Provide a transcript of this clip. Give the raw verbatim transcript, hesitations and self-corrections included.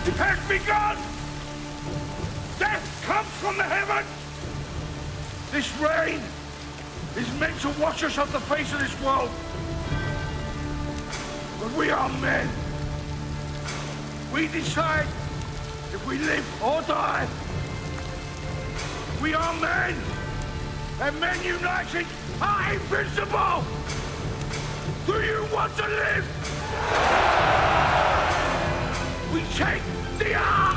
It has begun! Death comes from the heavens! This rain is meant to wash us off the face of this world. But we are men. We decide if we live or die. We are men. And men united are invincible! Do you want to live? We take the arm!